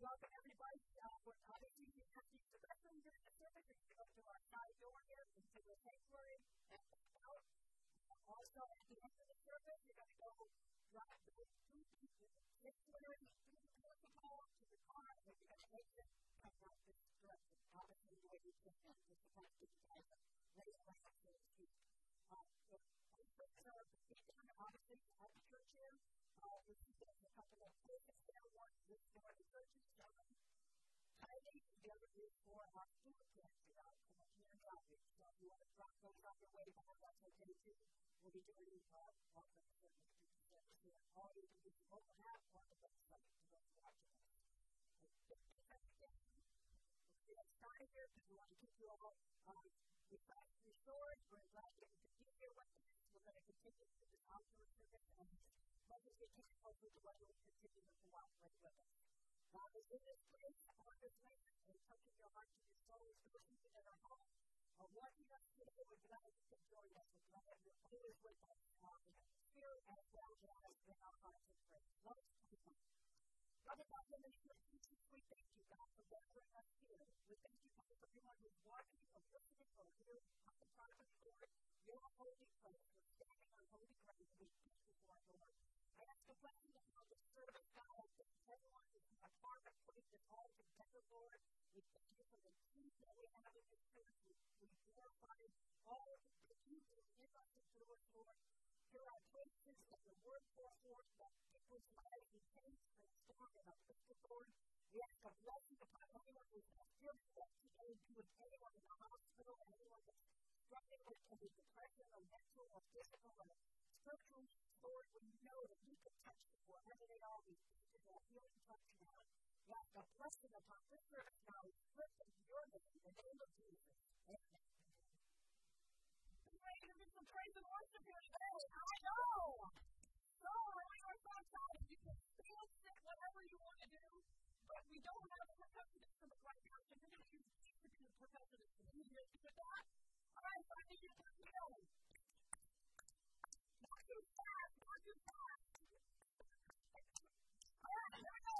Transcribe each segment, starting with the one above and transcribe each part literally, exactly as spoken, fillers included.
welcome everybody. Uh, we're obviously you have to use the restroom during the service. You're going to go to our side door here into the sanctuary and back out. Uh, also, at the end of the service, you're going to go drive through the sanctuary, through the protocol to the car, and then you're going to exit come out this direction. Obviously, the way you can end is to kind of get you guys ready to laugh so to speak. Uh, so, are being obviously at the church here. Uh, we see there's a couple of places there. One is for the churches, seven tithing, and the other is for our food pantry out in the community outreach. So if you want to drop those on your way back, that's okay too. We'll be doing uh, lots of service here. All you can do is mobile app on the website to go to watching us. We're going to start here because we want to keep you all um, refreshed, restored. We're glad that you can be here with us. We're going to continue to do this outdoor service and as much as we can, hopefully the weather will continue to cooperate with us. God is in this place, on this land, and touching your heart and your soul, especially in our home. Uh, watching us today, we're glad you can join us. We're glad that you're always with us uh, in the spirit as well as in our hearts and prayers. Let us pray. Father God, in the name of Jesus, we thank you, God, for gathering us here. We thank you, God, for everyone who's watching or listening or here on the property, Lord. Your holy place. We're standing on holy ground, and we thank you for it, Lord. I ask a blessing upon this service, God. I thank everyone who's a part of putting this all together, Lord. We thank you for the peace that we have in this church. We, we glorify all that you do in us and through us, Lord. Here are places that the word pour forth, that people's lives be changed, transformed, and uplifted, Lord. We ask a blessing upon anyone who's not feeling well today, be with anyone in the hospital, anyone that's struggling with any depression or mental or physical or spiritual. Lord, we know that you can touch them wherever they are. We thank you for healing touch now. We ask a blessing upon this service now. We lift up your name in the name of Jesus. Amen. Ready to do some praise and worship here today. I know. So, we are so excited. You can stand, sit, whatever you want to do, but we don't have a percussionist for the right now, so you're going to use these to be the percussionist. Can you hear with that? All right, so I need you to keep going. Not too fast, not too fast. All right, here we go.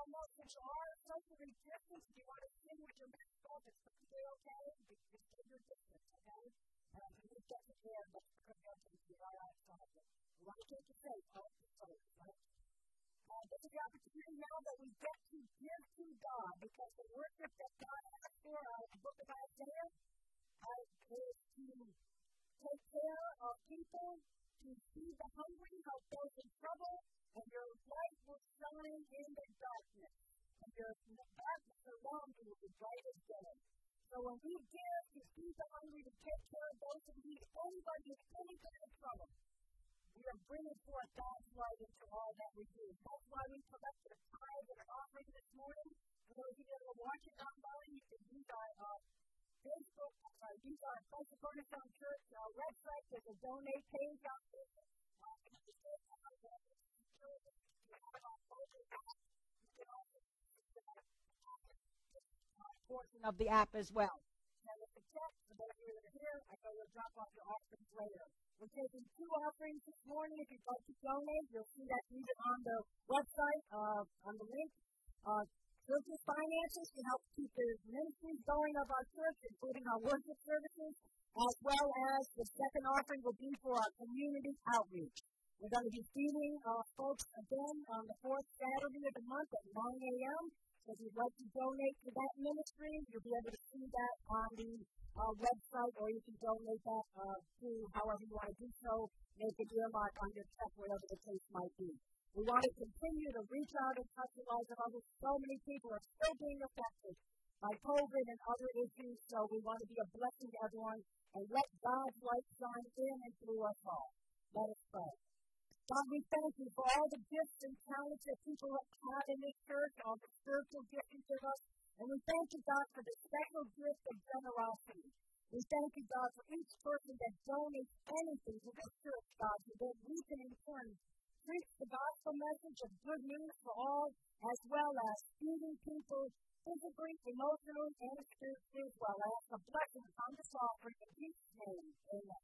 almost, if you are socially distanced, if you want to sing with your mask off, it's perfectly okay. Just stay your distance, okay? Uh, if you get it there, but it's going to be right outside. We want to keep you safe, all the safe, right? Uh, this is the opportunity now that we get to give to God, because the worship that God has for uh, the book of Isaiah uh, is to take care of people, to feed the hungry, help those in trouble, and your light will shine in the darkness, and your darkness around you will be bright as day. So when we give to feed the hungry, to take care of those who need anybody who's any kind of trouble, we are bringing forth God's light into all that we do. That's why we collected a tithe and an offering this morning. For those of you that are watching online, you can use our uh, Facebook, uh, use our Christ the Cornerstone Church uh, website. There's a donate page out there. Uh, you can share some of the you have our folder app. You can also use the uh, portion of the app as well. Now, with the check, for those of you that are here, I know you'll drop off your offerings later. We're taking two offerings this morning. If you'd like to donate, you'll see that either on the website, uh, on the link. Uh, Church's finances can help keep the ministries going of our church, including our worship services, as well as the second offering will be for our community outreach. We're going to be feeding uh, folks again on the fourth Saturday of the month at nine a.m. So if you'd like to donate to that ministry, you'll be able to see that on the uh, website, or you can donate that uh, to however you want to do so. Make an earmark on your check, whatever the case might be. We want to continue to reach out and touch the lives of others. So many people are still being affected by COVID and other issues, so we want to be a blessing to everyone and let God's light shine in and through us all. Let us pray. God, we thank you for all the gifts and talents that people have in this church, all the spiritual gifts you give us, and we thank you, God, for the special gift of generosity. We thank you, God, for each person that donates anything to this church, God, so that we can in turn preach the gospel message of good news for all, as well as feeding people physically, emotionally, and spiritually as well. I ask a blessing on this offering in Jesus' name. Amen.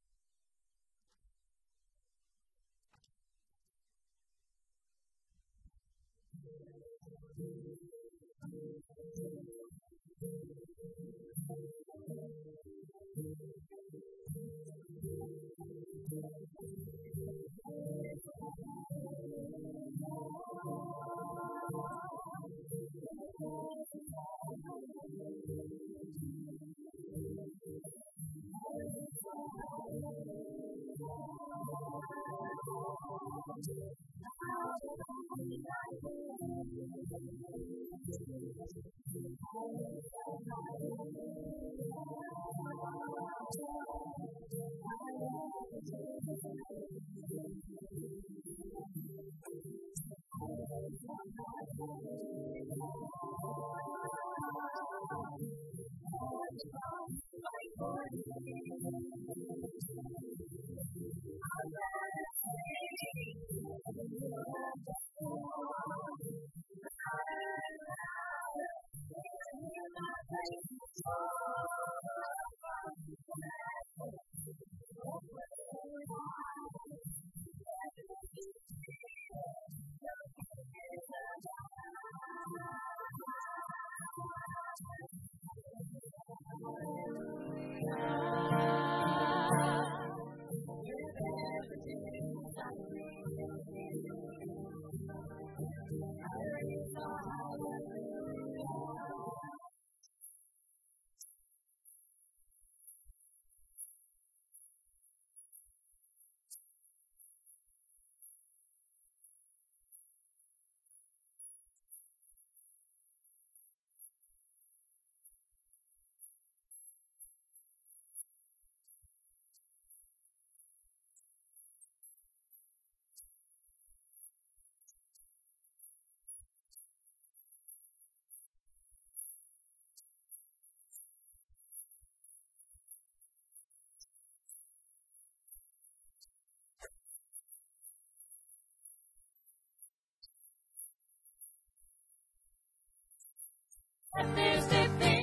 And there's a thing.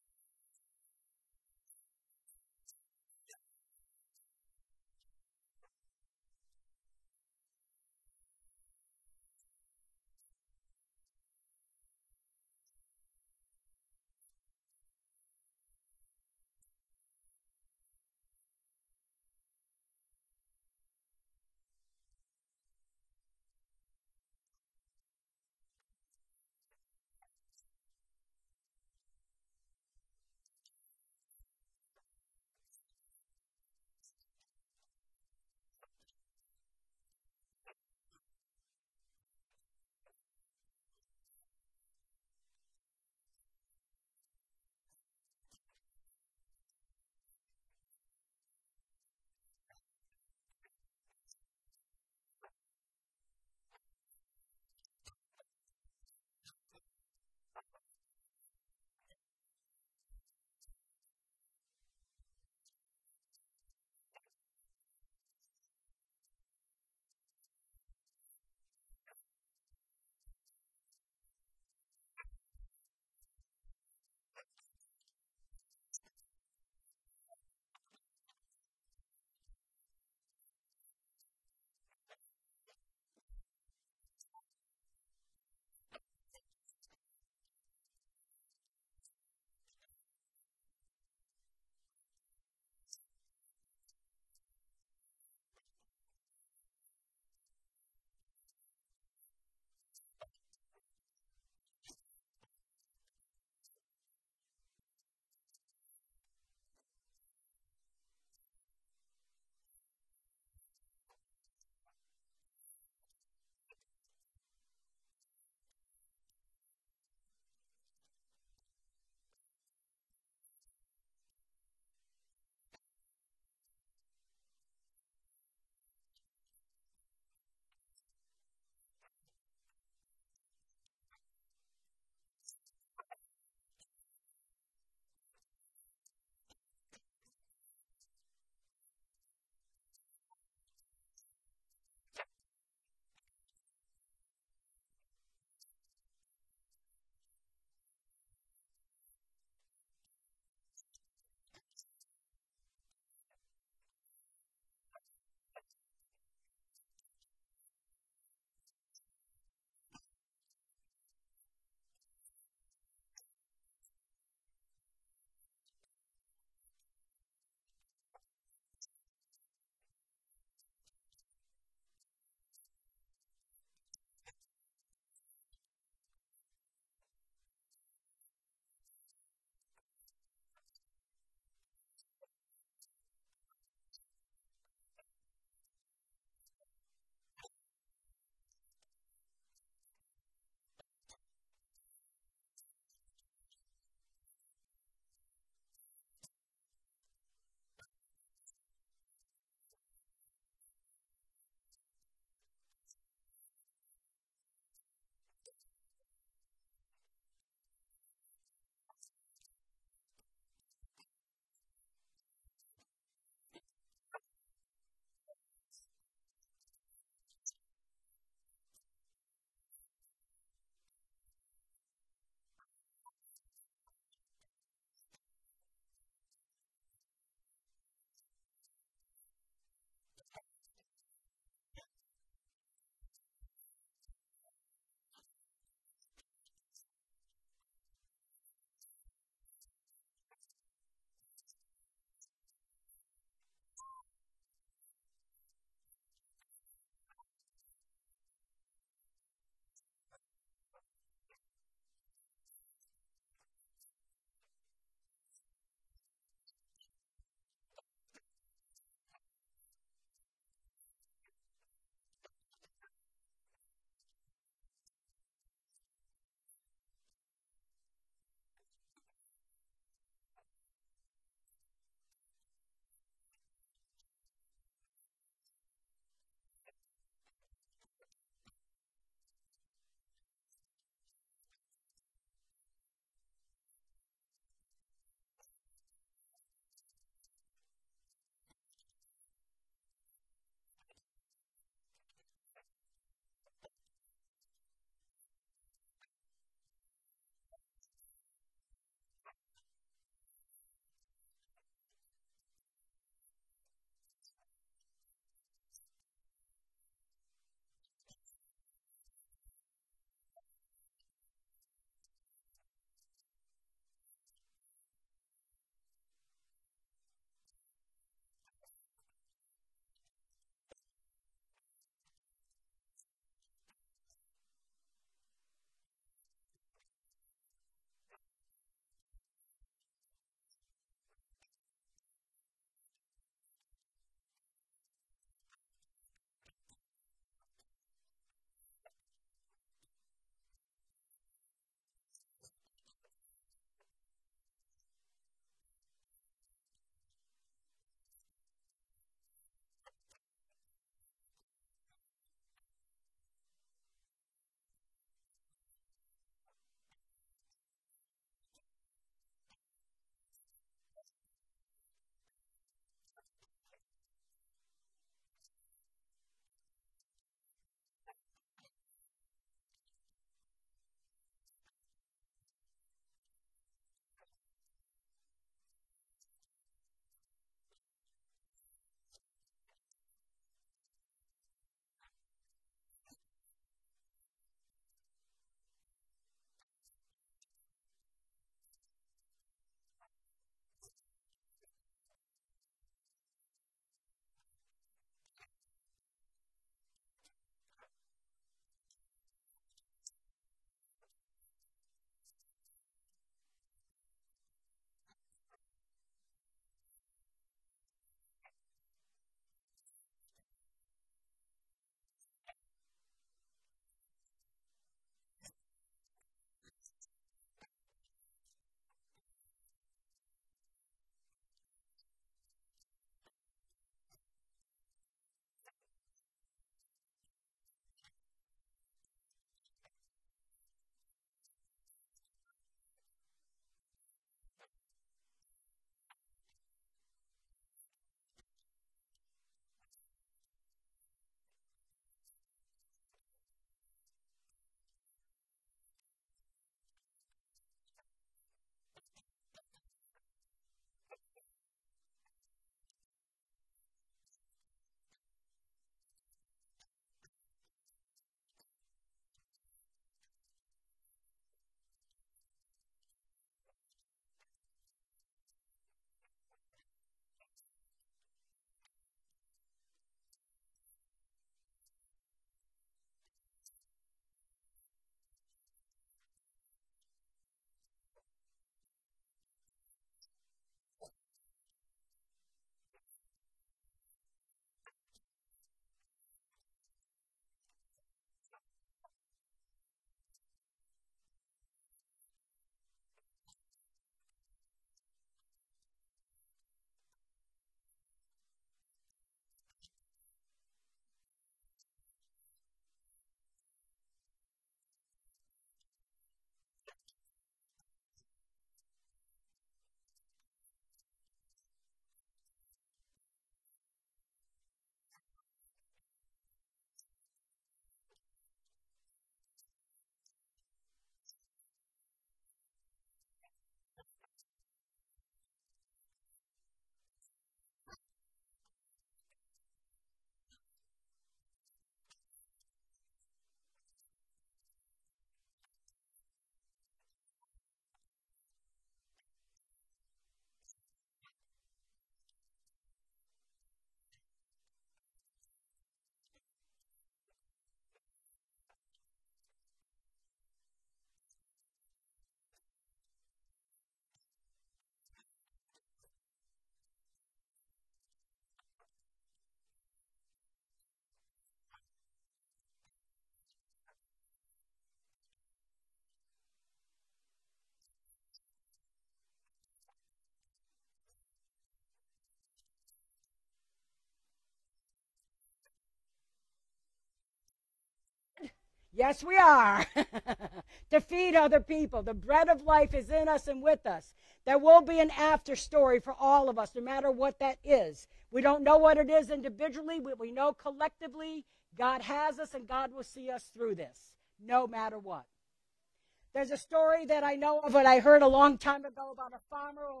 Yes, we are. To feed other people. The bread of life is in us and with us. There will be an after story for all of us, no matter what that is. We don't know what it is individually, but we know collectively God has us and God will see us through this, no matter what. There's a story that I know of that I heard a long time ago about a farmer who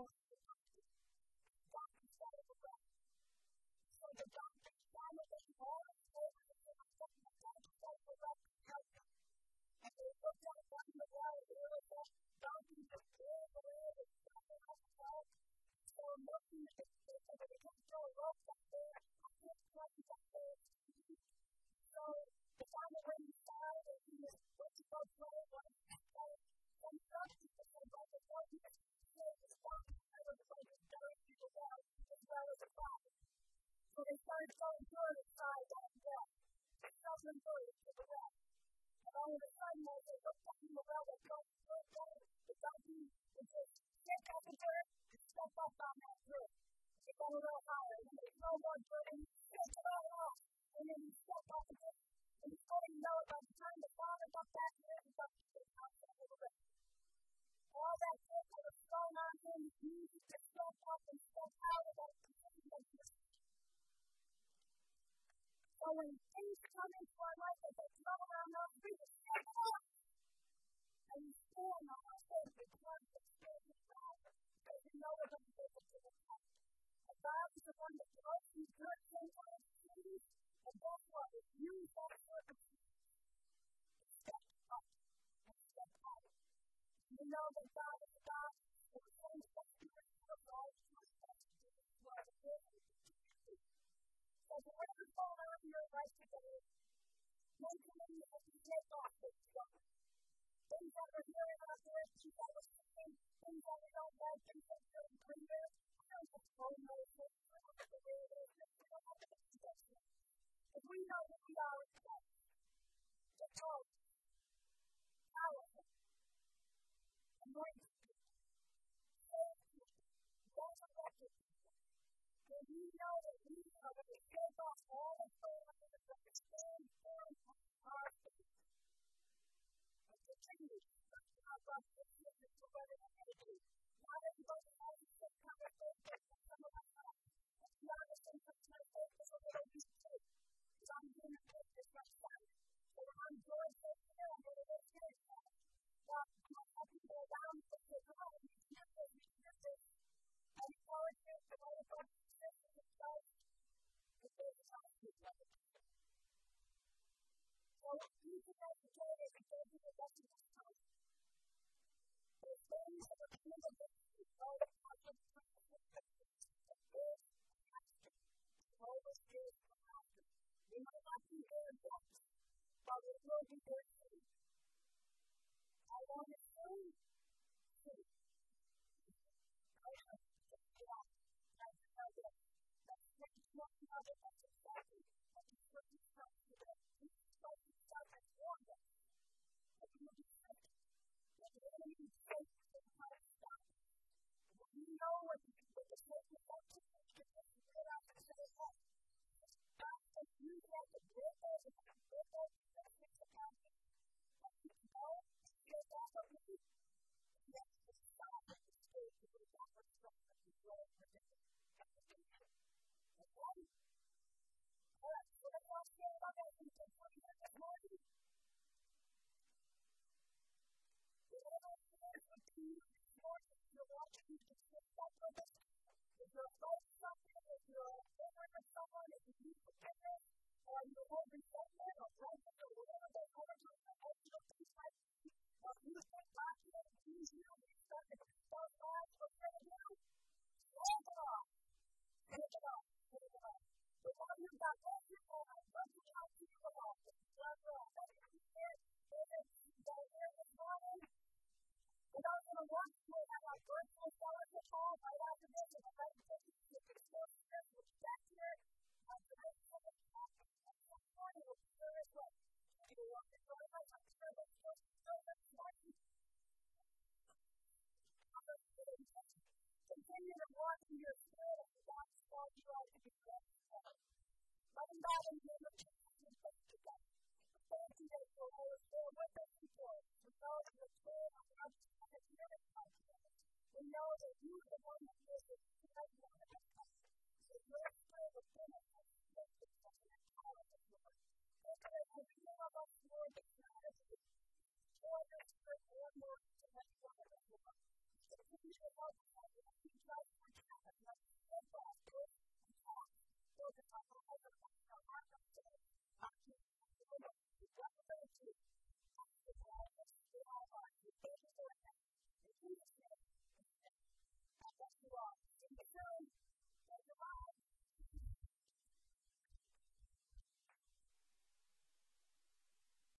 Thank you that you're always there with us, people. We know that you're there on our side of your responsibility. We know that you are the one that gives us to everyone of us. So your spirit within us has lifted us and empowered us, Lord. Thank you that as we love us, Lord, that you have us. Pour your spirit more and more into every one of us, Lord. Continue to help us as we keep Christ on campus. Let us stay fast, Lord, and talk. Focus on the life of our heart of today. Thank you. Thank you.